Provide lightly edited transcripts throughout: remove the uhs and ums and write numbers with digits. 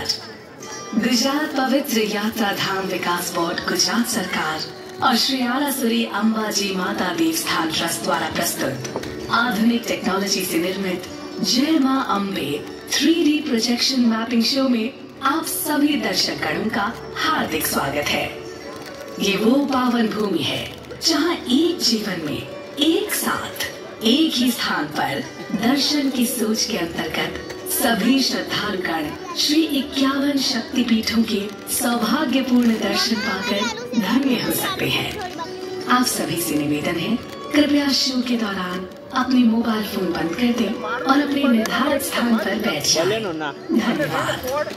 नमस्कार। गुजरात पवित्र यात्रा धाम विकास बोर्ड गुजरात सरकार और श्री आरासुरी अंबाजी माता देवस्थान ट्रस्ट द्वारा प्रस्तुत आधुनिक टेक्नोलॉजी से निर्मित जय मां Ambe 3D projection mapping show में आप सभी दर्शकगणों का हार्दिक स्वागत है। ये वो पावन भूमि है जहां एक जीवन में एक साथ एक ही स्थान पर दर्शन की सोच के अंतर्गत सभी श्रद्धालुगण श्री 51 शक्तिपीठों के सौभाग्यपूर्ण दर्शन पाकर धन्य हो सकते हैं। आप सभी से निवेदन है, कृपया शो के दौरान अपने मोबाइल फोन बंद कर दें और अपने निर्धारित स्थान पर बैठ जाएं। धन्यवाद।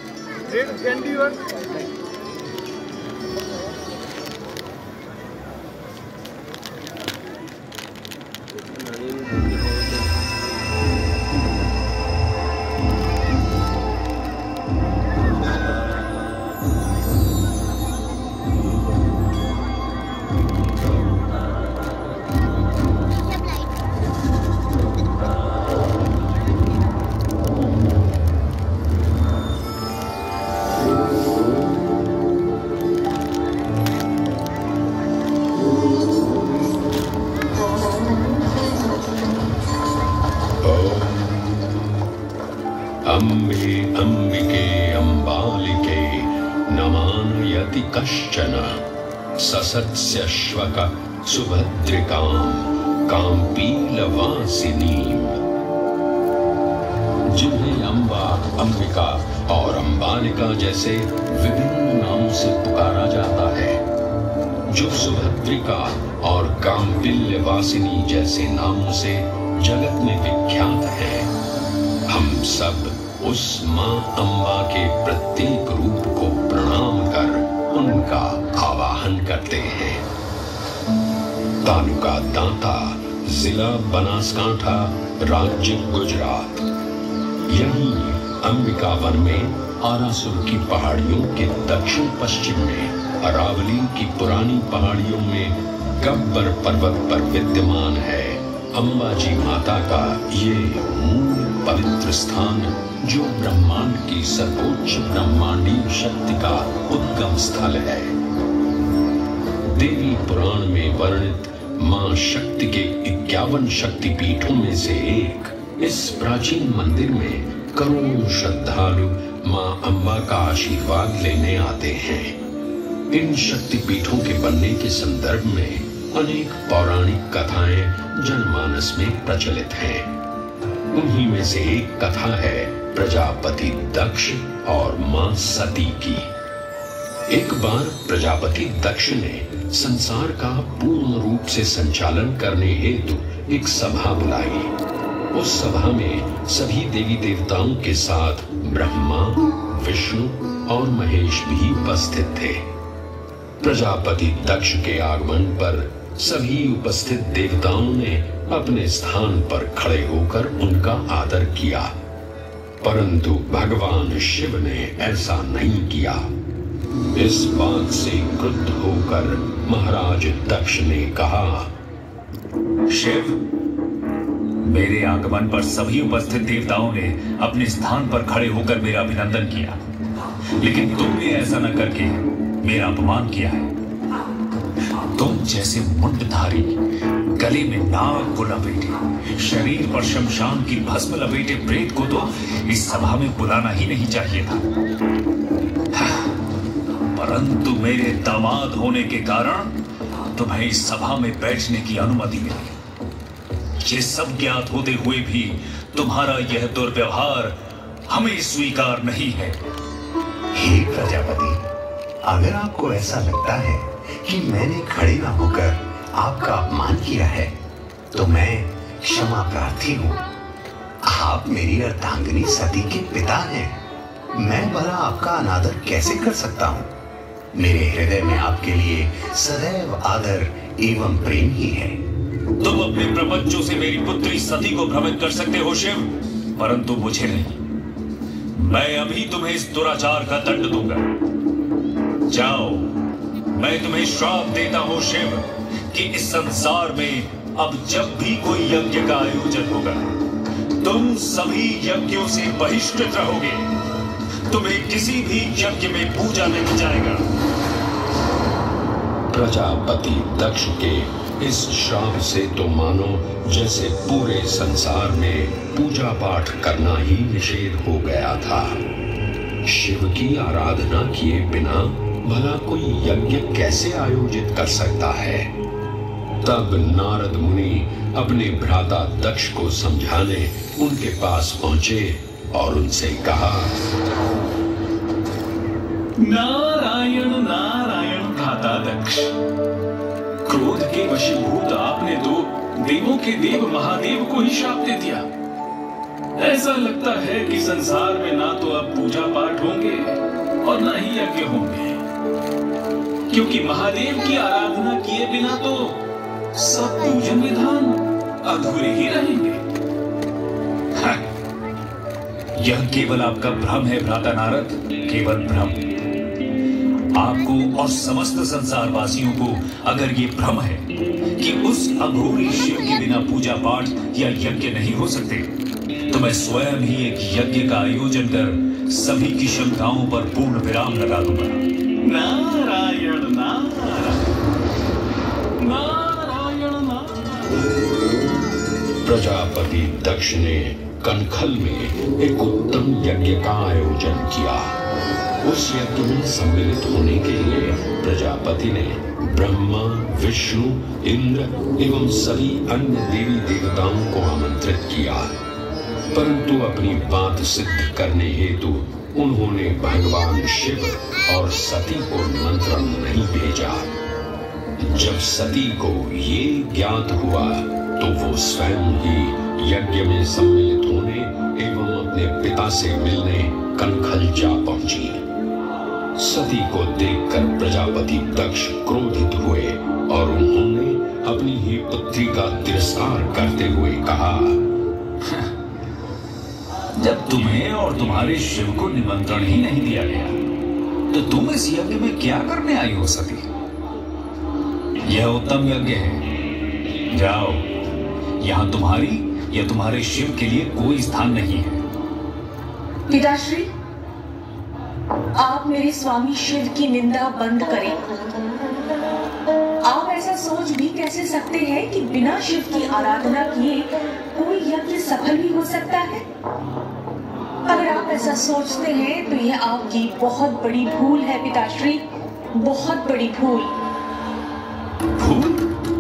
अम्बे अम्बिके अम्बालिके नमानयति कश्चन ससत्स्यश्वक सुभद्रिकां काम्पीलवासिनीम्। जिन्हें अम्बा, अंबिका और अम्बालिका जैसे विभिन्न नामों से पुकारा जाता है, जो सुभद्रिका और काम्पील्यवासिनी जैसे नामों से जगत में विख्यात है, हम सब उस मां अम्बा के प्रत्येक रूप को प्रणाम कर उनका आवाहन करते हैं। तालुका दांता, जिला बनासकांठा, राज्य गुजरात। यहीं अंबिका वन में आरासुर की पहाड़ियों के दक्षिण पश्चिम में अरावली की पुरानी पहाड़ियों में गब्बर पर्वत पर विद्यमान है अंबाजी माता का ये मूल पवित्र स्थान, जो ब्रह्मांड की सर्वोच्च ब्रह्मांडीय शक्ति का उद्गम स्थल है। देवी पुराण में वर्णित मां शक्ति के 51 शक्तिपीठों में से एक इस प्राचीन मंदिर में करोड़ों श्रद्धालु मां अम्बा का आशीर्वाद लेने आते हैं। इन शक्तिपीठों के बनने के संदर्भ में अनेक पौराणिक कथाएं जनमानस में प्रचलित हैं। उन्हीं में से एक कथा है प्रजापति दक्ष और मां सती की। एक बार प्रजापति दक्ष ने संसार का पूर्ण रूप से संचालन करने हेतु एक सभा बुलाई। उस सभा में सभी देवी देवताओं के साथ ब्रह्मा, विष्णु और महेश भी उपस्थित थे। प्रजापति दक्ष के आगमन पर सभी उपस्थित देवताओं ने अपने स्थान पर खड़े होकर उनका आदर किया, परंतु भगवान शिव ने ऐसा नहीं किया। इस बात से क्रुद्ध होकर महाराज दक्ष ने कहा, शिव, मेरे आगमन पर सभी उपस्थित देवताओं ने अपने स्थान पर खड़े होकर मेरा अभिनंदन किया, लेकिन तुमने ऐसा न करके मेरा अपमान किया है। तुम जैसे मुंडधारी, गले में नाग को लपेटे, शरीर पर शमशान की भस्म लपेटे प्रेत को तो इस सभा में बुलाना ही नहीं चाहिए था। परंतु मेरे दामाद होने के कारण तुम्हें इस सभा में बैठने की अनुमति मिली। ये सब ज्ञात होते हुए भी तुम्हारा यह दुर्व्यवहार हमें स्वीकार नहीं है। हे प्रजापति, अगर आपको ऐसा लगता है कि मैंने खड़े न होकर आपका अपमान किया है, तो मैं क्षमा प्रार्थी हूँ। आप मेरी अर्धांगिनी सती के पिता हैं। मैं भला आपका अनादर कैसे कर सकता हूँ? मेरे हृदय में आपके लिए सदैव आदर एवं प्रेम ही है। तुम अपने प्रपंचों से मेरी पुत्री सती को भ्रमित कर सकते हो शिव, परंतु मुझे नहीं। मैं अभी तुम्हें इस दुराचार का दंड दूंगा। जाओ, मैं तुम्हें श्राप देता हूं शिव कि इस संसार में अब जब भी कोई यज्ञ का आयोजन होगा, तुम सभी यज्ञों से बहिष्कृत रहोगे। तुम्हें किसी भी यज्ञ में पूजा नहीं जाएगा। प्रजापति दक्ष के इस श्राप से तो मानो जैसे पूरे संसार में पूजा पाठ करना ही निषेध हो गया था। शिव की आराधना किए बिना भला कोई यज्ञ कैसे आयोजित कर सकता है? तब नारद मुनि अपने भ्राता दक्ष को समझाने उनके पास पहुंचे और उनसे कहा, नारायण नारायण भ्राता दक्ष, क्रोध के वशीभूत आपने तो देवों के देव महादेव को ही श्राप दे दिया। ऐसा लगता है कि संसार में ना तो अब पूजा पाठ होंगे और ना ही यज्ञ होंगे, क्योंकि महादेव की आराधना किए बिना तो सब पूजन विधान अधूरे ही रहेंगे। हाँ, यह केवल आपका भ्रम है भ्राता नारद, केवल भ्रम। आपको और समस्त संसार वासियों को अगर ये भ्रम है कि उस अघोरी शिव के बिना पूजा पाठ या यज्ञ नहीं हो सकते, तो मैं स्वयं ही एक यज्ञ का आयोजन कर सभी की शंकाओं पर पूर्ण विराम लगा दूंगा। नारायण नारायण नारायण नारायण। प्रजापति दक्ष ने कनखल में एक उत्तम यज्ञ का आयोजन किया। उस यज्ञ में सम्मिलित होने के लिए प्रजापति ने ब्रह्मा, विष्णु, इंद्र एवं सभी अन्य देवी देवताओं को आमंत्रित किया, परंतु अपनी बात सिद्ध करने हेतु उन्होंने भगवान शिव और सती को निमंत्रण नहीं भेजा। जब सती को ये ज्ञात हुआ तो वो स्वयं ही यज्ञ में सम्मिलित होने एवं अपने पिता से मिलने कनखल जा पहुंची। सती को देखकर प्रजापति दक्ष क्रोधित हुए और उन्होंने अपनी ही पुत्री का तिरस्कार करते हुए कहा, जब तुम्हें और तुम्हारे शिव को निमंत्रण ही नहीं दिया गया, तो तुम इस यज्ञ में क्या करने आई हो सती? यह उत्तम यज्ञ है, जाओ, यहाँ तुम्हारी या तुम्हारे शिव के लिए कोई स्थान नहीं है। पिताश्री, आप मेरे स्वामी शिव की निंदा बंद करें। आप ऐसा सोच भी कैसे सकते हैं कि बिना शिव की आराधना किए कोई यज्ञ सफल भी हो सकता है? अगर आप ऐसा सोचते हैं तो यह आपकी बहुत बड़ी भूल है पिताश्री, बहुत बड़ी भूल। भूल?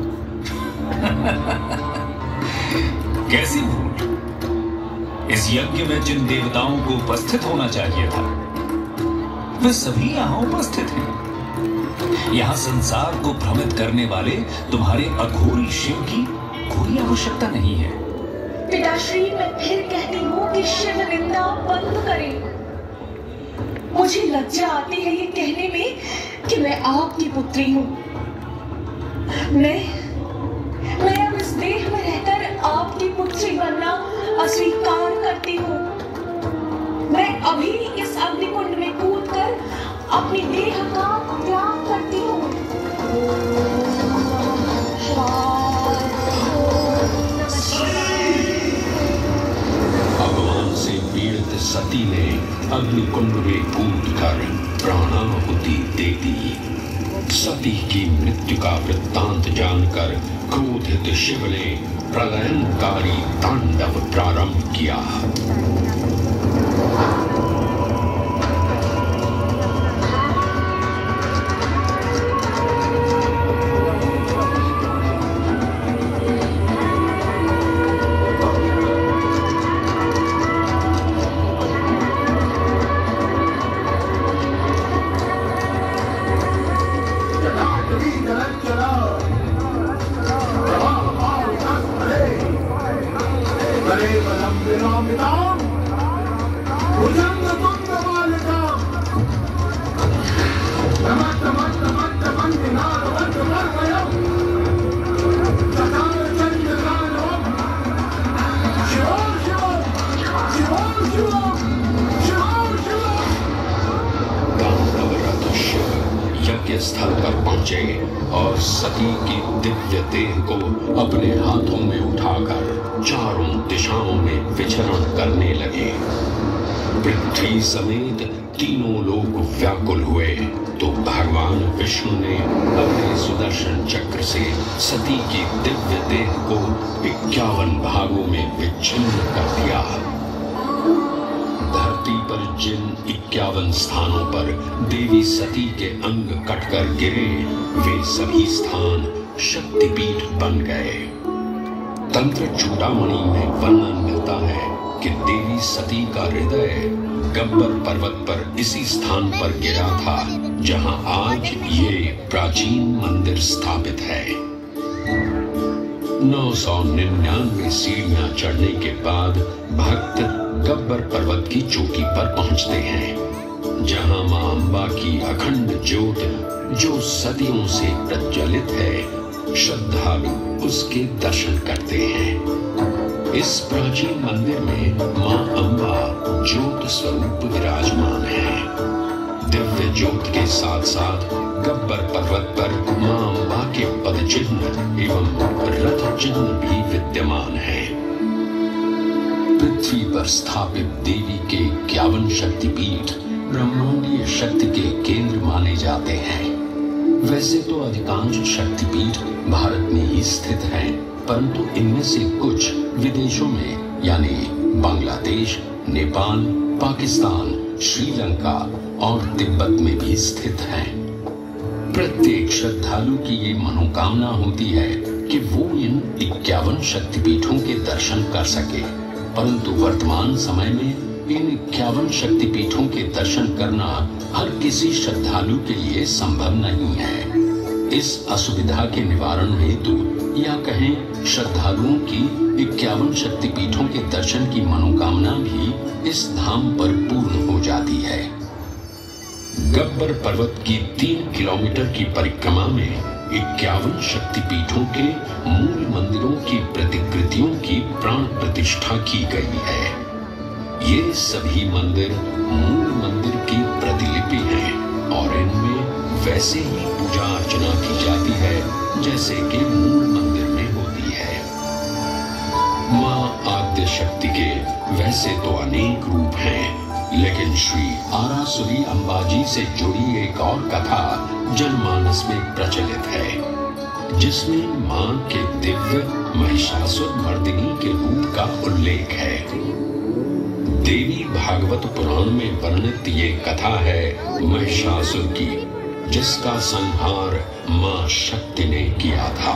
कैसी भूल? इस यज्ञ में जिन देवताओं को उपस्थित होना चाहिए था, वे सभी यहाँ उपस्थित हैं। यहाँ संसार को भ्रमित करने वाले तुम्हारे अघोरी शिव की कोई आवश्यकता नहीं है। पिताश्री, मैं फिर कहती हूँ कि शिव निंदा बंद करें। मुझे लज्जा आती है ये कहने में कि मैं आपकी पुत्री हूँ। मैं अब इस देह में रहकर आपकी पुत्री बनना अस्वीकार करती हूँ। मैं अभी इस अग्निकुंड में कूदकर अपनी देह का त्याग करती हूँ। भगवान से पीड़ित सती ने अग्निकुंड में कूदकर प्राणाहुति दे दी। सती की मृत्यु का वृत्तांत जानकर क्रोधित शिव ने प्रलयनकारी तांडव प्रारंभ किया। स्थल पर पहुंचे और सती की दिव्य देह को अपने हाथों में उठाकर चारों दिशाओं में विचरण करने लगे। पृथ्वी समेत तीनों लोग व्याकुल हुए तो भगवान विष्णु ने अपने सुदर्शन चक्र से सती की दिव्य देह को 51 भागों में विच्छिन्न कर दिया। धरती पर जिन 51 स्थानों पर देवी सती के अंग कटकर गिरे, वे सभी स्थान शक्तिपीठ बन गए। तंत्र चूड़ामणि में वर्णन मिलता है कि देवी सती का हृदय गब्बर पर्वत पर इसी स्थान पर गिरा था जहां आज ये प्राचीन मंदिर स्थापित है। 999 सीढ़ियां चढ़ने के बाद भक्त गब्बर पर्वत की चोटी पर पहुंचते हैं, जहां मां अंबा की अखंड ज्योत जो सदियों से प्रज्वलित है, श्रद्धालु उसके दर्शन करते हैं। इस प्राचीन मंदिर में मां अंबा ज्योत स्वरूप विराजमान है। दिव्य ज्योत के साथ साथ गब्बर पर्वत पर मां अंबा के पद चिन्ह एवं रथ चिन्ह भी विद्यमान है। पृथ्वी पर स्थापित देवी के 51 शक्तिपीठ ब्रह्मांडीय शक्ति के केंद्र माने जाते हैं। वैसे तो अधिकांश शक्तिपीठ भारत में ही स्थित हैं, परंतु इनमें से कुछ विदेशों में यानी बांग्लादेश, नेपाल, पाकिस्तान, श्रीलंका और तिब्बत में भी स्थित हैं। प्रत्येक श्रद्धालु की ये मनोकामना होती है कि वो इन 51 शक्तिपीठों के दर्शन कर सके, परंतु वर्तमान समय में इन 51 शक्तिपीठों के दर्शन करना हर किसी श्रद्धालु के लिए संभव नहीं है। इस असुविधा के निवारण हेतु या कहें श्रद्धालुओं की 51 शक्तिपीठों के दर्शन की मनोकामना भी इस धाम पर पूर्ण हो जाती है। गब्बर पर्वत की 3 किलोमीटर की परिक्रमा में 51 शक्तिपीठों के मूल मंदिरों की प्रतिकृतियों की प्राण प्रतिष्ठा की गई है। ये सभी मंदिर मूल मंदिर की प्रतिलिपि हैं और इनमें वैसे ही पूजा अर्चना की जाती है जैसे कि मूल मंदिर में होती है। मां आद्य शक्ति के वैसे तो अनेक रूप हैं, लेकिन श्री आरासुरी अंबाजी से जुड़ी एक और कथा जनमानस में प्रचलित है, जिसमें मां के दिव्य महिषासुर मर्दिनी के रूप का उल्लेख है। देवी भागवत पुराण में वर्णित ये कथा है महिषासुर की, जिसका संहार मां शक्ति ने किया था।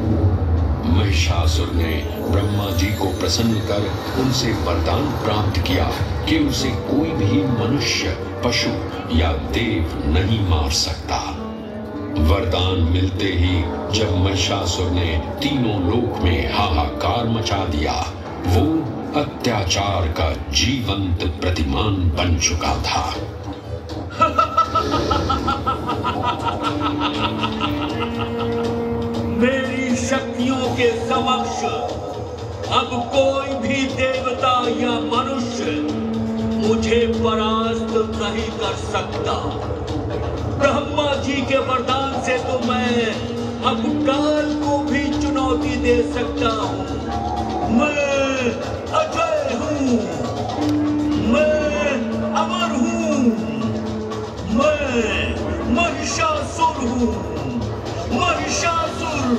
महिषासुर ने ब्रह्मा जी को प्रसन्न कर उनसे वरदान प्राप्त किया कि उसे कोई भी मनुष्य, पशु या देव नहीं मार सकता। वरदान मिलते ही जब महिषासुर ने तीनों लोक में हाहाकार मचा दिया, वो अत्याचार का जीवंत प्रतिमान बन चुका था। मेरी शक्तियों के समक्ष अब कोई भी देवता या मनुष्य मुझे परास्त नहीं कर सकता। ब्रह्मा जी के वरदान से तो मैं अब काल को भी चुनौती दे सकता हूँ। मैं अजय हूँ, मैं अमर हूँ, मैं महिषासुर हूँ, महिषासुर।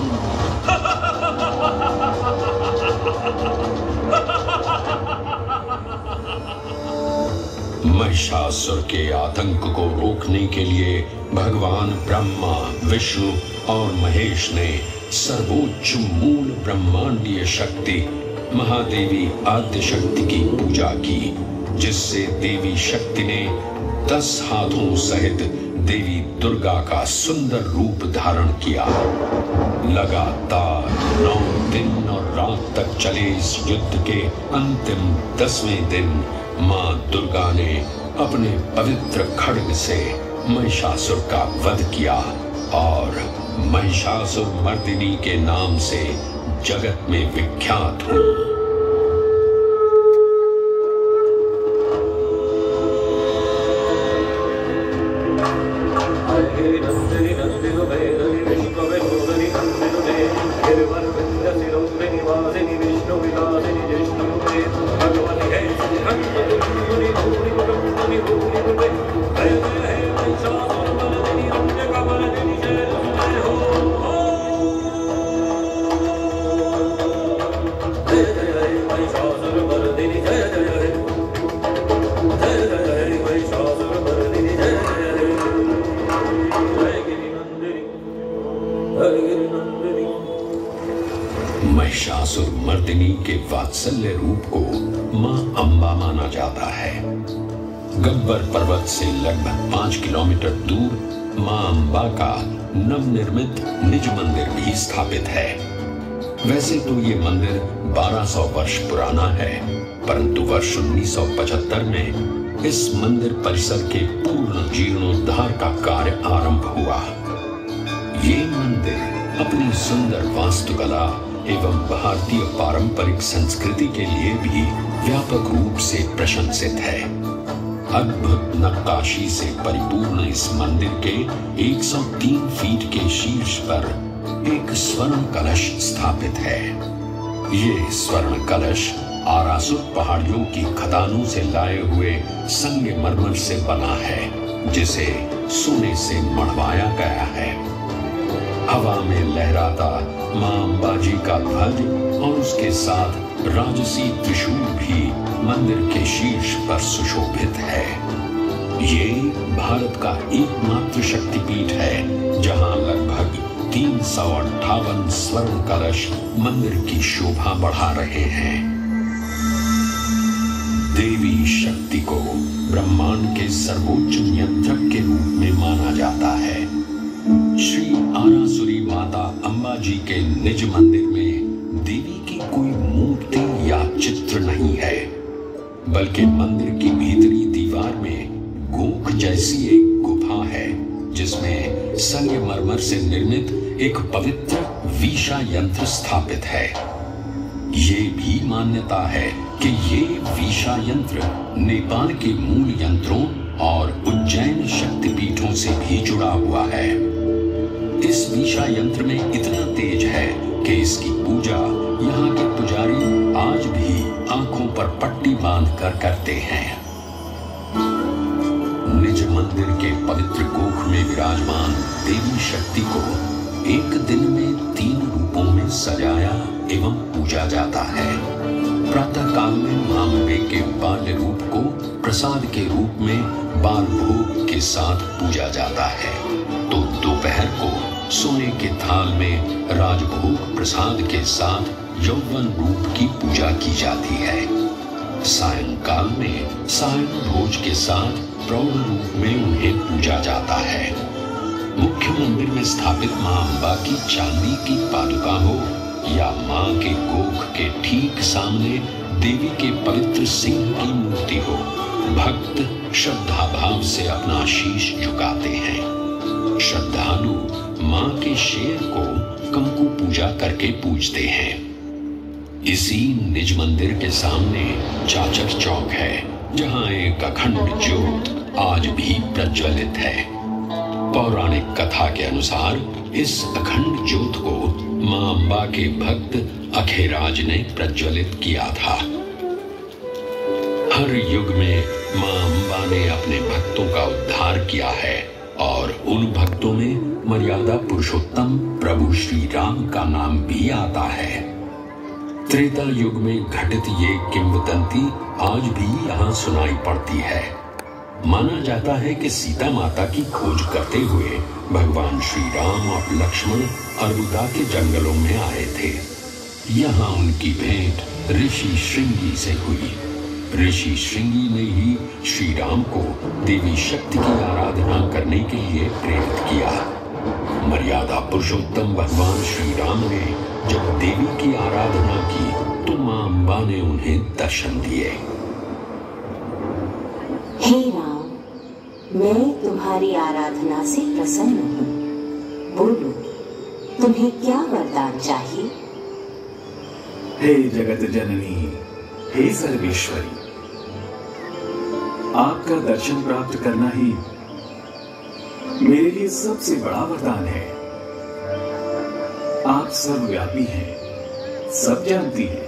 महिषासुर के आतंक को रोकने के लिए भगवान ब्रह्मा, विष्णु और महेश ने सर्वोच्च मूल ब्रह्मांडीय शक्ति महादेवी आद्य शक्ति की पूजा की, जिससे देवी शक्ति ने 10 हाथों सहित देवी दुर्गा का सुंदर रूप धारण किया। लगातार 9 दिन और रात तक चले इस युद्ध के अंतिम 10वें दिन मां दुर्गा ने अपने पवित्र खड्ग से महिषासुर का वध किया और महिषासुर मर्दिनी के नाम से जगत में विख्यात हुई। विष्णु विलासिनी जिष्णु भगवती है वर्धिनी के वात्सल्य रूप को मां अंबा माना जाता है। गब्बर पर्वत से लगभग 5 किलोमीटर दूर मां अंबा का नवनिर्मित निज मंदिर भी स्थापित है। वैसे तो ये मंदिर 1200 वर्ष पुराना है, परंतु वर्ष 1975 में इस मंदिर परिसर के पूर्ण जीर्णोद्धार का कार्य आरंभ हुआ। ये मंदिर अपनी सुंदर वास्तुकला एवं भारतीय पारंपरिक संस्कृति के लिए भी व्यापक रूप से प्रशंसित है। अद्भुत नक्काशी से परिपूर्ण इस मंदिर के 103 फीट के शीर्ष पर एक स्वर्ण कलश स्थापित है। ये स्वर्ण कलश आरासुर पहाड़ियों की खदानों से लाए हुए संगमरमर से बना है, जिसे सोने से मढ़वाया गया है। हवा में लहराता मां अंबाजी का ध्वज और उसके साथ राजसी त्रिशूल भी मंदिर के शीर्ष पर सुशोभित है। ये भारत का एकमात्र शक्तिपीठ है जहां लगभग 358 स्वर्ण कलश मंदिर की शोभा बढ़ा रहे हैं। देवी शक्ति को ब्रह्मांड के सर्वोच्च नियंत्रक के रूप में माना जाता है। श्री आरासुरी माता अंबाजी के निज मंदिर में देवी की कोई मूर्ति या चित्र नहीं है, बल्कि मंदिर की भीतरी दीवार में गोख जैसी एक गुफा है, जिसमें संगमरमर से निर्मित एक पवित्र वीशा यंत्र स्थापित है। ये भी मान्यता है कि ये वीशा यंत्र नेपाल के मूल यंत्रों और उज्जैन शक्तिपीठों से भी जुड़ा हुआ है। इस वीशा यंत्र में इतना तेज है कि इसकी पूजा यहाँ के पुजारी आज भी आंखों पर पट्टी बांधकर करते हैं। निज मंदिर के पवित्र गोख में विराजमान देवी शक्ति को एक दिन में 3 रूपों में सजाया एवं पूजा जाता है। प्रातः काल में मां अंबे के बाल्य रूप को प्रसाद के रूप में बाल भोग के साथ पूजा जाता है, तो दोपहर को सोने के थाल में राजभोग प्रसाद के साथ यौवन रूप की पूजा की जाती है। सायंकाल में सायं भोज के साथ प्रौढ़ रूप में उन्हें पूजा जाता है। मुख्य मंदिर में स्थापित मां अंबा की चांदी की पादुका हो या मां के गोख के ठीक सामने देवी के पवित्र सिंह की मूर्ति हो, भक्त श्रद्धा भाव से अपना शीश झुकाते हैं। श्रद्धालु मां के शेर को कंकु पूजा करके पूजते हैं। इसी निज मंदिर के सामने चाचर चौक है, जहां एक अखंड ज्योत आज भी प्रज्वलित है। पौराणिक कथा के अनुसार इस अखंड ज्योत को मां अंबा के भक्त अखेराज ने प्रज्वलित किया था। हर युग में मां अंबा ने अपने भक्तों का उद्धार किया है और उन भक्तों में मर्यादा पुरुषोत्तम प्रभु श्री राम का नाम भी आता है। त्रेता युग में घटित ये किंवदंती आज भी यहाँ सुनाई पड़ती है। माना जाता है कि सीता माता की खोज करते हुए भगवान श्री राम और लक्ष्मण अरबुदा के जंगलों में आए थे। यहाँ उनकी भेंट ऋषि श्रृंगी से हुई। ऋषि श्रृंगी ने ही श्री राम को देवी शक्ति की आराधना करने के लिए प्रेरित किया। मर्यादा पुरुषोत्तम भगवान श्री राम ने जब देवी की आराधना की तो मां अंबा ने उन्हें दर्शन दिए। हे राम, मैं तुम्हारी आराधना से प्रसन्न हूँ। बोलो, तुम्हें क्या वरदान चाहिए? हे जगत जननी, हे सर्वेश्वरी, आपका दर्शन प्राप्त करना ही मेरे लिए सबसे बड़ा वरदान है। आप सर्वव्यापी हैं, सब जानती हैं।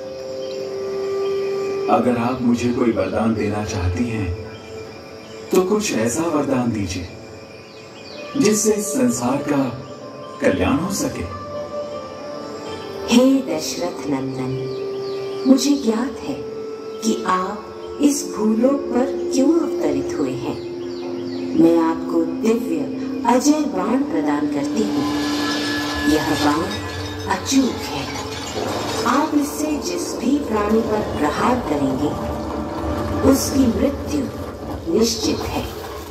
अगर आप मुझे कोई वरदान देना चाहती हैं, तो कुछ ऐसा वरदान दीजिए जिससे इस संसार का कल्याण हो सके। हे दशरथ नंदन, मुझे ज्ञात है कि आप इस भूलोक पर क्यों अवतरित हुए हैं। मैं आपको दिव्य अजय बाण प्रदान करती हूँ। यह बाण अचूक है। आप इससे जिस भी प्राणी पर प्रहार करेंगे उसकी मृत्यु निश्चित है।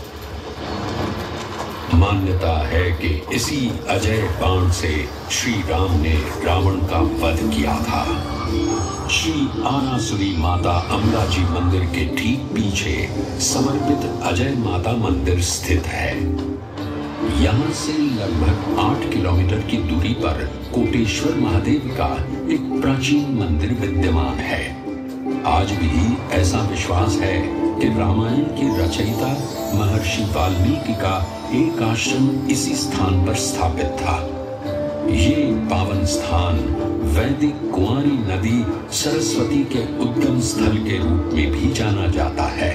मान्यता है कि इसी अजय बाण से श्री राम ने रावण का वध किया था। श्री आरासुरी माता अम्बा जी मंदिर के ठीक पीछे समर्पित अजय माता मंदिर स्थित है। यहाँ से लगभग 8 किलोमीटर की दूरी पर कोटेश्वर महादेव का एक प्राचीन मंदिर विद्यमान है। आज भी ऐसा विश्वास है कि रामायण के रचयिता महर्षि वाल्मीकि का एक आश्रम इसी स्थान पर स्थापित था। ये पावन स्थान वैदिक कुंवारी नदी सरस्वती के उद्गम स्थल के रूप में भी जाना जाता है।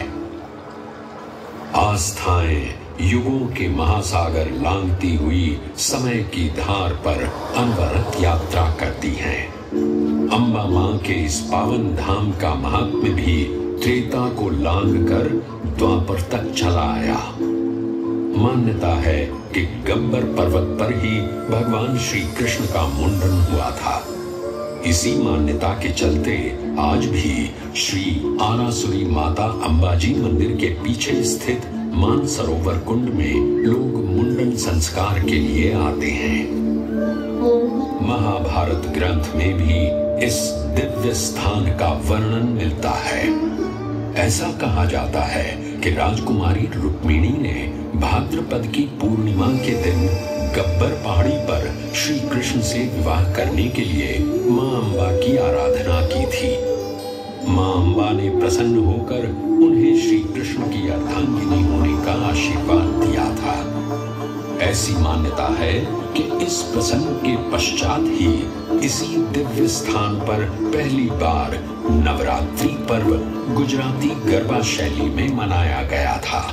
आस्थाएं युगों के महासागर लांघती हुई समय की धार पर अनवरत यात्रा करती हैं। अम्बा मां के इस पावन धाम का महात्म्य भी त्रेता को लांघकर द्वापर तक चला आया। मान्यता है कि गब्बर पर्वत पर ही भगवान श्री कृष्ण का मुंडन हुआ था। इसी मान्यता के चलते आज भी श्री आरासुरी माता अंबाजी मंदिर के पीछे स्थित मानसरोवर कुंड में लोग मुंडन संस्कार के लिए आते हैं। महाभारत ग्रंथ में भी इस दिव्य स्थान का वर्णन मिलता है। ऐसा कहा जाता है कि राजकुमारी रुक्मिणी ने भाद्रपद की पूर्णिमा के दिन गब्बर पहाड़ी पर श्री कृष्ण से विवाह करने के लिए मां अम्बा की आराधना की थी। मां अम्बा ने प्रसन्न होकर उन्हें श्री कृष्ण की अर्धांगिनी होने का आशीर्वाद दिया था। ऐसी मान्यता है कि इस प्रसंग के पश्चात ही इसी दिव्य स्थान पर पहली बार नवरात्रि पर्व गुजराती गरबा शैली में मनाया गया था।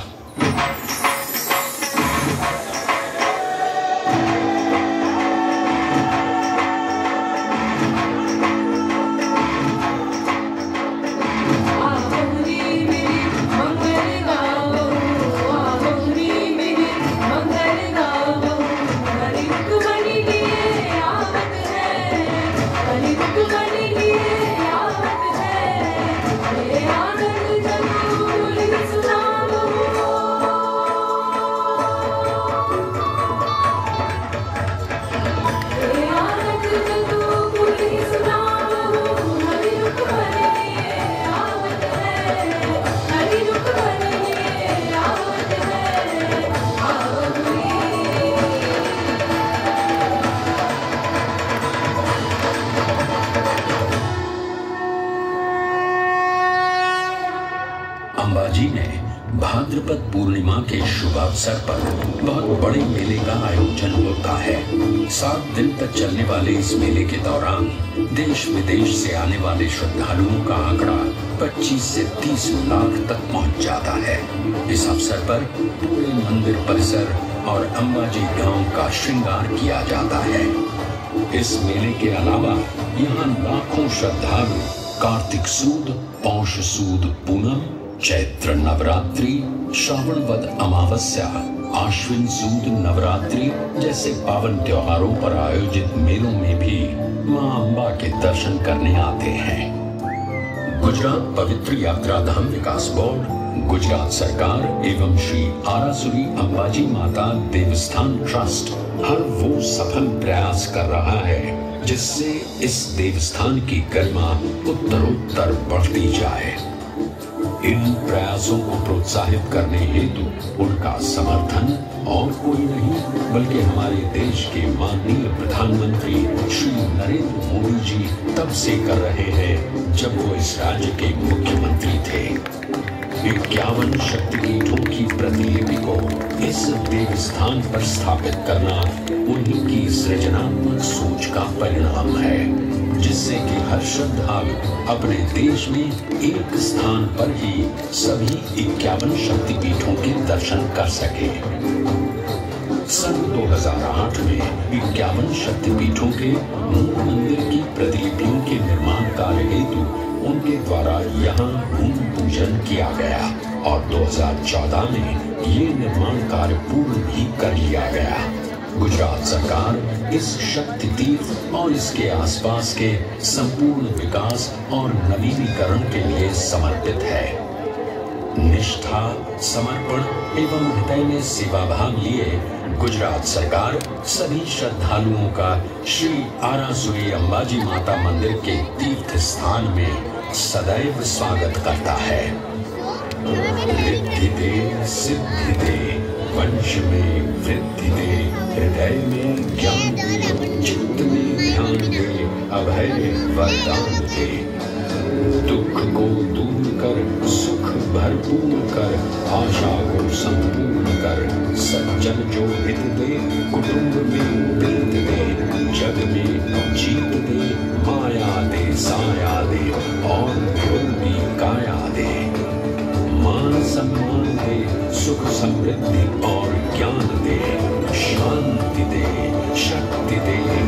अंबाजी में भाद्रपद पूर्णिमा के शुभ अवसर पर बहुत बड़े मेले का आयोजन होता है। 7 दिन तक चलने वाले इस मेले के दौरान देश विदेश से आने वाले श्रद्धालुओं का आंकड़ा 25 से 30 लाख तक पहुंच जाता है। इस अवसर पर पूरे मंदिर परिसर और अंबाजी गांव का श्रृंगार किया जाता है। इस मेले के अलावा यहाँ लाखों श्रद्धालु कार्तिक सूद, पौष सूद पूनम, चैत्र नवरात्रि, श्रावण वद अमावस्या, आश्विन सूद नवरात्रि जैसे पावन त्योहारों पर आयोजित मेलों में भी मां अम्बा के दर्शन करने आते हैं। गुजरात पवित्र यात्रा धाम विकास बोर्ड, गुजरात सरकार एवं श्री आरासुरी अंबाजी माता देवस्थान ट्रस्ट हर वो सफल प्रयास कर रहा है जिससे इस देवस्थान की गरिमा उत्तरोत्तर बढ़ती जाए। इन प्रयासों को प्रोत्साहित करने हेतु उनका समर्थन और कोई नहीं बल्कि हमारे देश के माननीय प्रधानमंत्री श्री नरेंद्र मोदी जी तब से कर रहे हैं जब वो इस राज्य के मुख्यमंत्री थे। 51 शक्तिपीठों की प्रतिलिपि को इस देवस्थान पर स्थापित करना उन्हीं की सृजनात्मक सोच का परिणाम है, जिससे कि हर श्रद्धालु अपने देश में एक स्थान पर ही सभी 51 शक्तिपीठों के दर्शन कर सके। सन 2008 में 51 शक्तिपीठों के मूल मंदिर की प्रतिलिपियों के निर्माण कार्य हेतु उनके द्वारा यहाँ भूमि पूजन किया गया और 2014 में ये निर्माण कार्य पूर्ण भी कर लिया गया। गुजरात सरकार इस शक्ति तीर्थ और इसके आसपास के संपूर्ण विकास और नवीनीकरण के लिए समर्पित है। निष्ठा, समर्पण एवं हृदय में सेवा भाव लिए गुजरात सरकार सभी श्रद्धालुओं का श्री आरासुरी अंबाजी माता मंदिर के तीर्थ स्थान में सदैव स्वागत करता है। रिद्धि दे, सिद्धि दे, वंश में वृद्धि दे, हृदय में ज्ञान दे, चित्त में ध्यान दे, अभय वरदान दे। दुख को दूर कर, सुख भरपूर कर, आशा को संपूर्ण कर, सज्जन जो हित दे, कुटुंब में प्रीत दे, जग में जीत दे, माया दे, साया दे और निरोगी काया दे। मान सम्मान दे, सुख समृद्धि और ज्ञान दे, शांति दे, शक्ति दे,